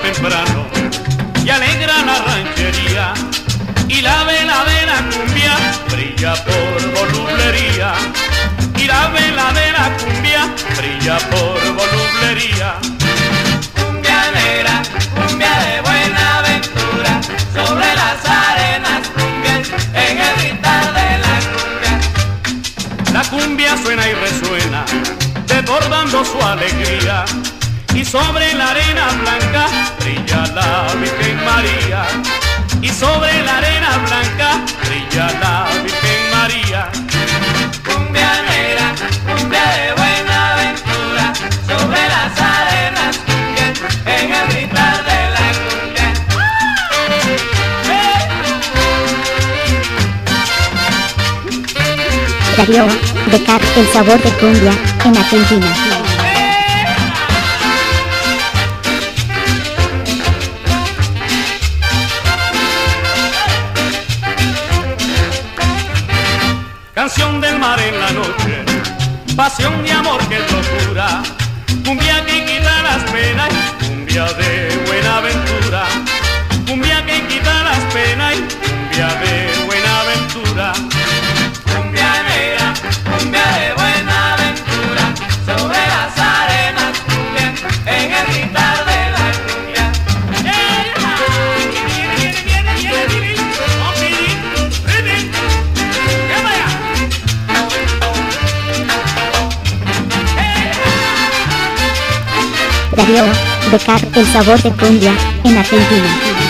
temprano y alegra la ranchería, y la vela de la cumbia brilla por volublería, y la vela de la cumbia brilla por volublería. Cumbia negra, cumbia de Buenaventura, sobre las arenas cumbias, en el gritar de la cumbia. La cumbia suena y resuena, desbordando su alegría, y sobre la arena blanca brilla la Virgen María, y sobre la arena blanca brilla la Virgen María. Cumbia negra, cumbia de Buenaventura, sobre las arenas cumbias, en el gritar de la cumbia. Radio Becar, el sabor de cumbia en Argentina. Canción del mar en la noche, pasión de amor que es locura, cumbia que quita las penas, cumbia de Buenaventura, cumbia que quita las penas, cumbia de Buenaventura. Cumbia negra, cumbia de Buenaventura, sobre las arenas cumbias, en el gritar de la cumbia. Radio Becar, el sabor de cumbia en Argentina.